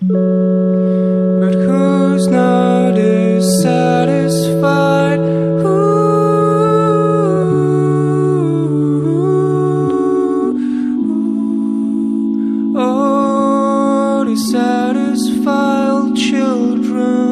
But who's not dissatisfied? Oh, dissatisfied children.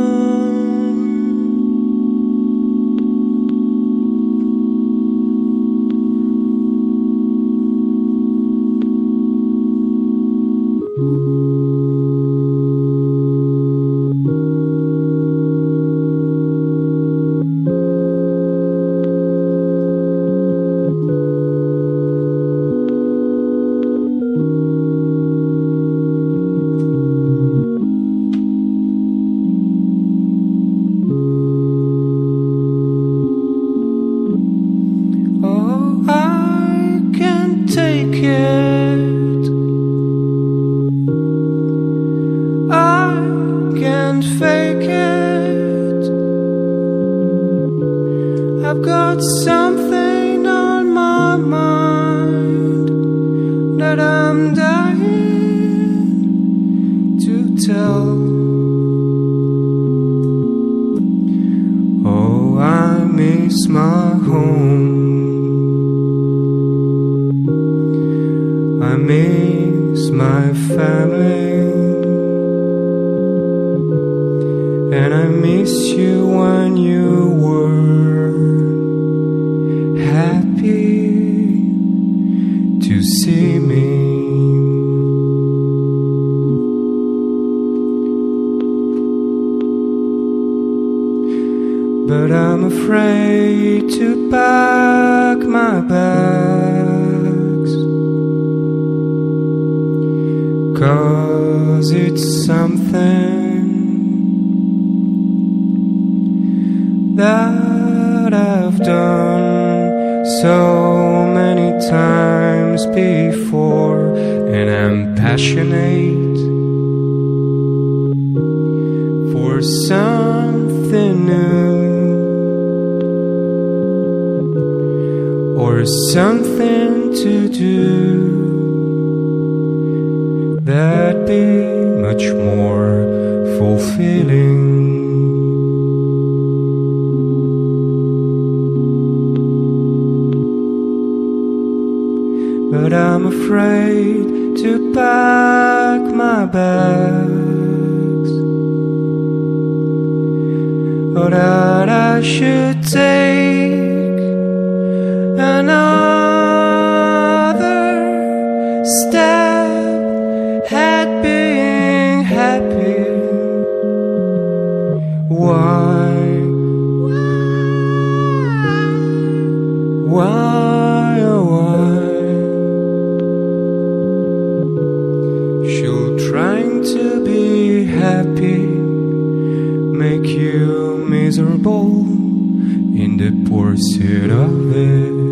Oh, I can't take it. I can't fake it. I've got something on my mind that I'm dying to tell. Oh, I miss my home. I miss my family, and I miss you when you were happy to see me. But I'm afraid to pack my bags, 'cause it's something that I've done so many times before, and I'm passionate for something new, or something to do that'd be much more fulfilling. But I'm afraid to pack my bags, or that I should take another step at being happy. Why oh why should trying to be happy make you miserable in the pursuit of it?